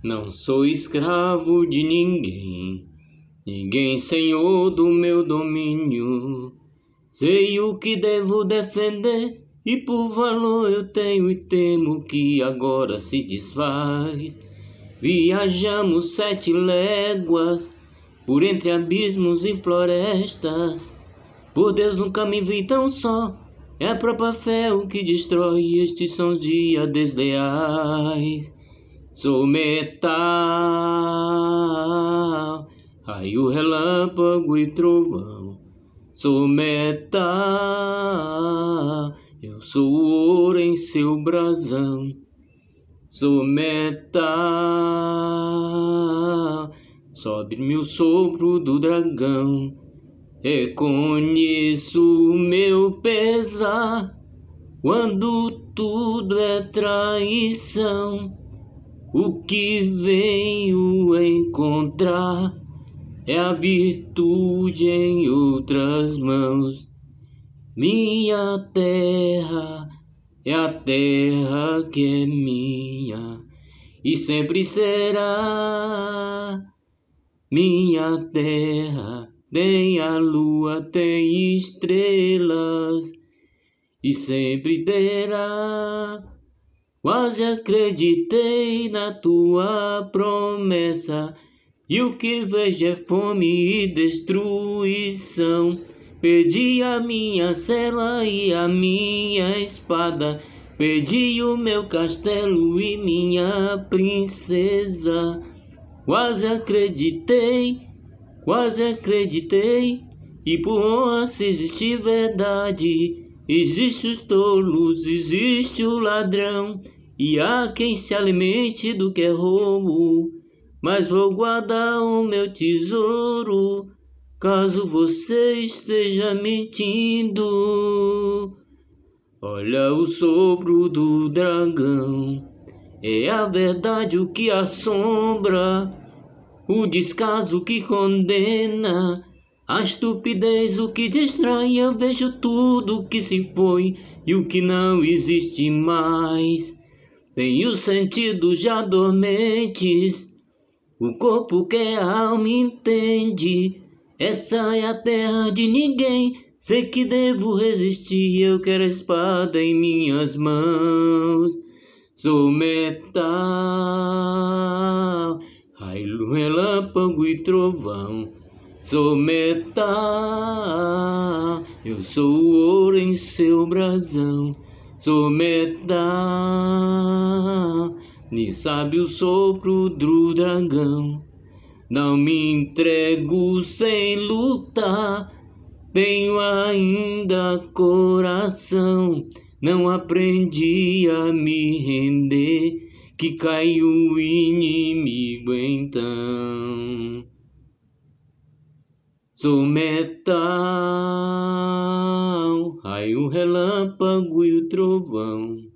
Não sou escravo de ninguém, ninguém senhor do meu domínio. Sei o que devo defender e por valor eu tenho e temo que agora se desfaz. Viajamos 7 léguas por entre abismos e florestas. Por Deus nunca me vi tão só, é a própria fé o que destrói, estes são os dias desleais. Sou metal, raio, relâmpago e trovão. Sou metal, eu sou o ouro em seu brasão. Sou metal, sobe-me o sopro do dragão. Reconheço o meu pesar quando tudo é traição. O que venho encontrar é a virtude em outras mãos. Minha terra é a terra que é minha e sempre será. Minha terra tem a lua, tem estrelas e sempre terá. Quase acreditei na tua promessa, e o que vejo é fome e destruição. Perdi a minha cela e a minha espada, perdi o meu castelo e minha princesa. Quase acreditei, e por honra se existe verdade, existe os tolos, existe o ladrão, e há quem se alimente do que é roubo. Mas vou guardar o meu tesouro, caso você esteja mentindo. Olha o sopro do dragão, é a verdade o que assombra, o descaso que condena, a estupidez o que distrai. Eu vejo tudo o que se foi e o que não existe mais. Tenho sentidos já dormentes, o corpo quer, a alma entende. Essa é a terra de ninguém, sei que devo resistir. Eu quero a espada em minhas mãos. Sou metal, raio, relâmpago e trovão. Sou metal, eu sou o ouro em seu brasão. Sou metal, nem sabe o sopro do dragão. Não me entrego sem lutar, tenho ainda coração. Não aprendi a me render, que caiu o inimigo então. Sou metal, raio, relâmpago e o trovão.